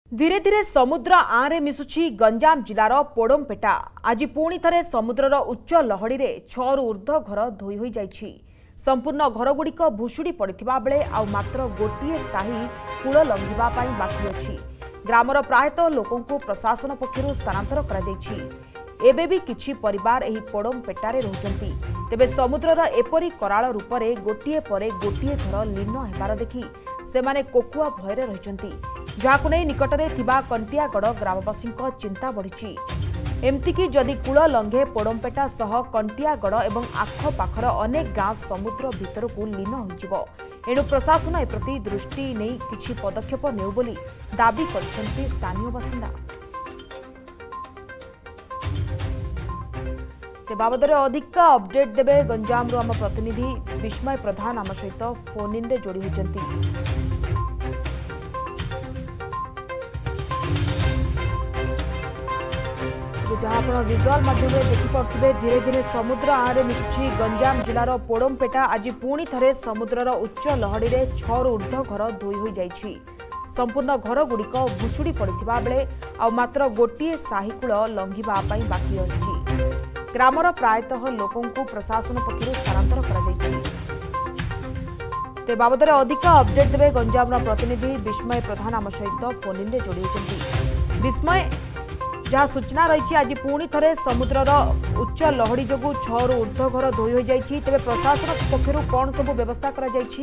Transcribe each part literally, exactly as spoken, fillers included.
धीरे धीरे समुद्र आरे मिसुछि गंजाम जिलार पोड़मपेटा। आज पुणी थे समुद्रर उच्च लहड़ी रे छरु ऊर्ध्व घर धोई होई जाइछि। संपूर्ण घरगुड़िक भुशुड़ी पड़िथिबा बेले आउ मात्र गोटिए साही कूल लंघिबा पाई बाकी अछि। ग्रामर प्रायतः लोकंकु प्रशासन पक्षरु स्थानांतर करा जाइछि। एबे भी किछि परिवार एही पोड़मपेटारे रहुचंती। तेबे समुद्रर एपरी कराल रूपरे गोटिए परे गोटिए घर लीन हेबार देखि सेमाने कोकुआ भयरे रहिचंती। जहाकु नै निकटरे थिबा कंटियागड़ ग्रामवासी चिंता बढ़ी। एमतीकी जदि कूल लंघे पोड़मपेटा सह कंटियागड़ एवं आखपाखर अनेक गाँ समुद्र भितरकू लीन होइजिवो। एणु प्रशासन एप्रति दृष्टि नहीं किछि पदक्षेप नेउ बोली दाबी करछंती स्थानीय बासिंदा। ते बाबदरे अधिक अपडेट देबे गंजामरु आम प्रतिनिधि विस्मय प्रधान आम सहित फोन इन रे जोड़ी होइचंती। जहाँ आप विजुआल माध्यम देखिपे धीरे धीरे समुद्र आरे मिशुछि गंजाम जिलार पोड़मपेटा। आज पुणी थे समुद्रर उच्च लहड़ी रे छरु ऊर्ध्व घर धोई होई जाइछि। संपूर्ण घर गुड़िक भुशुड़ी पड़िथिबा बेले आउ मात्र गोटिए साहीकूल लंघिबा पाई बाकी अछि। ग्रामर प्रायतः लोकंकु प्रशासन पक्षरु स्थानांतर करा जाइछि। ते बाबदरे अधिक अपडेट देबे गंजामर प्रतिनिधि विस्मय प्रधान आम सहित फोन इन रे जोड़ी होइछंती। विस्मय, जहाँ सूचना रही आज पुणी थे समुद्रर उच्च लहड़ी जो छरु ऊर्ध्व घर धोई हो जाइछि। तेबे प्रशासन पक्षरु कौन सब व्यवस्था करा जाइछि?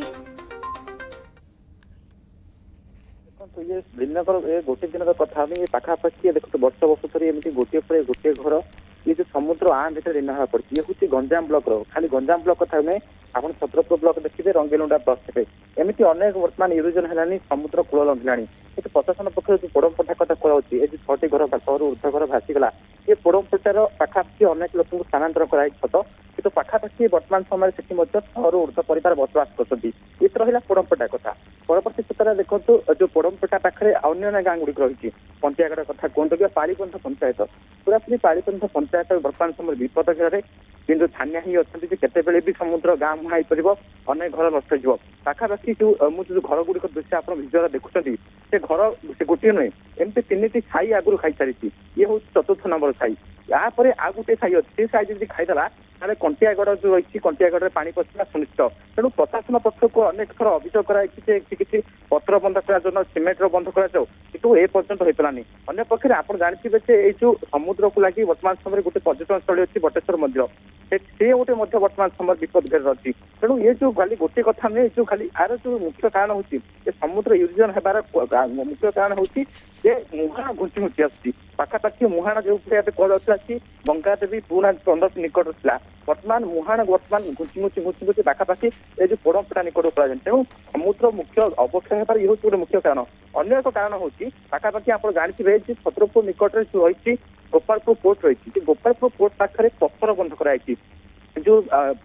ये दिनकर ए गोटे दिन कथा पाखापाखि देखो वर्ष वर्ष थरी एमती गोटे पर गोटे घर ये जो समुद्र आ भर लीन होगा पड़ी। ये हूँ गंजाम ब्लक खाली गंजाम ब्लक कथा नहीं, आप छत्रपुर ब्लक देखिए, रंगेलुंडा ब्लक थे, एमती अनेक बर्तमान इरोजन है समुद्र कूल लंघिलानी। ये प्रशासन पक्ष जो पोड़मपेटा कथा कहुच्छी ये छटी घर छर ऊर्ध्व घर भासीगला। ये पोड़मपेटार पाखापाखि अनेक लोक स्थानांतर कराई सत कि पाखापाखि बर्तमान समय से छर ऊर्ध्व परिवार बसवास करते। ये तो रहा पोड़मपेटा कथा। परवर्ती क्षेत्र में देखो जो पोड़मपेटा पाखे अन्य गाँ गुड़िक रही कंटियागड़ कथा कहतु कि पाड़ीपंथ पंचायत पूरा पूरी पाड़ीपंथ पंचायत बर्तमान समय विपद घेर किंतु छानिया ही अच्छा केतबेले भी समुद्र गाँ मुहाई पार अनेक घर नष्ट हो पाखापाखि जो मुझे घर गुड़िक दृश्य आप विजुअल देखुं से घर से गोटे नुहे एमती तीन साई आगुरी खाई सारी। ये हूँ चतुर्थ नंबर साई। यापर आ गोटे साई अच्छी साई जब खाईदेला ताले कंटियागड़ जो रही कंटियागड़ में पानी पशिला सुनिश्चित। तेणु प्रशासन पक्ष को अनेक थर अभियोग कराई किसी पत्र बंध कर सीमेंट बंध कर कितु ए पर्यंत हो पारानी। अन्य पक्षे आप जानते ये जो समुद्र को लगी वर्तमान समय गोटे पर्यटन स्थली अच्छी बटेश्वर मंदिर से गोटे वर्तमान समय विपद घेर रही। तेणु ये जो खाली गोटे कथा नुहे जो खाली आर जो मुख्य कारण हूँ समुद्र इरोजन होबार मुख्य कारण हूँ मुहाण घुंची घुंची आसुची। पाखापाखि मुहाण जो कहला गंगा देवी पुराणा चंद्र निकट था वर्तमान मुहाण वर्तमान घुंची घुंची घुंची घुंची पाखापाखि ये जो पोड़मपेटा निकट पड़ा। तेणु समुद्र मुख्य अवक्षय होबार ये हूँ गोटे मुख्य कारण। अन्य एक कारण हूँ पाखापाखि आप जानते छत्रपुर निकट रही गोपालपुर पोर्ट रही। गोपालपुर पोर्ट पाखे पत्थर बंध कराई जो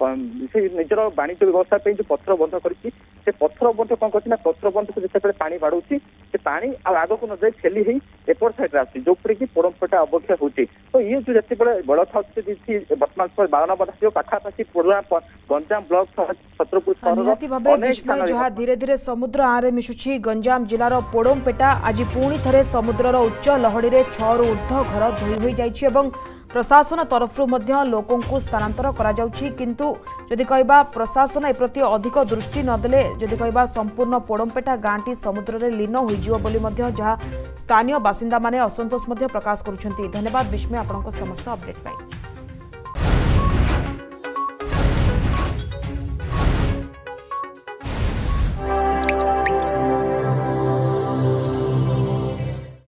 निजर वाणिज्य व्यवस्था जो पत्थर बंध कर पत्थर बंध कौन कर पत्थर बंध को जिते पानी बाढ़ुची से पानी आग को न जाए छेली ही एपट साइड आस जो कि पोड़मपेटा अवक्षय होती। तो ये जो जिते बड़ था वर्तमान समय बावन बधा पाखापाखि गंजाम ब्लक छत्रपुर जहाँ धीरे धीरे समुद्र आरे मिशुछि गंजाम जिलार पोड़मपेटा। आज पुणी थे समुद्रर उच्च लहड़ी रे छरु ऊर्ध्व घर धोई होई जाइछि एवं प्रशासन तरफरु मध्य लोकंकु स्थानांतर करा जाउछि। किंतु जदि कहबा प्रशासन ए प्रति अधिक दृष्टि नदेले जदि कहबा संपूर्ण पोड़मपेटा गाँटी समुद्र रे लीन होइजिवो बोली मध्य जहाँ स्थानीय बासिंदा माने असंतोष मध्य प्रकाश करुछंती। धन्यवाद विस्मय आपनक समस्त अपडेट पाई।